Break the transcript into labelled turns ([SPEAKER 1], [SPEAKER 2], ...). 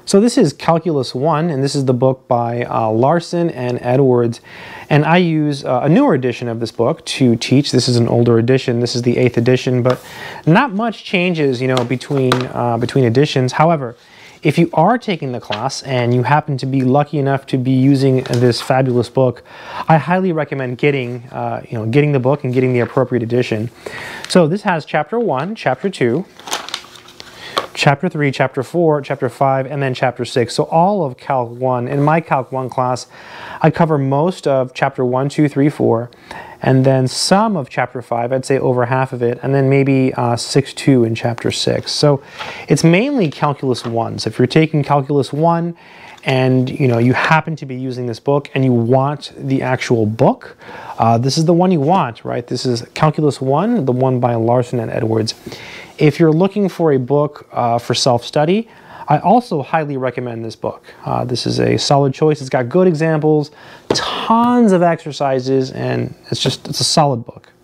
[SPEAKER 1] So this is Calculus 1, and this is the book by Larson and Edwards. And I use a newer edition of this book to teach. This is an older edition. This is the 8th edition, but not much changes, between editions. However, if you are taking the class and you happen to be lucky enough to be using this fabulous book, I highly recommend getting the book and getting the appropriate edition. So this has Chapter 1, Chapter 2, Chapter 3, Chapter 4, Chapter 5, and then Chapter 6. So all of Calc 1. In my Calc 1 class, I cover most of Chapter 1, 2, 3, 4, and then some of Chapter 5, I'd say over half of it, and then maybe 6.2 in Chapter 6. So it's mainly Calculus 1. So if you're taking Calculus 1 and you happen to be using this book and you want the actual book, this is the one you want, right? This is Calculus 1, the one by Larson and Edwards. If you're looking for a book for self-study, I also highly recommend this book. This is a solid choice. It's got good examples, tons of exercises, and it's a solid book.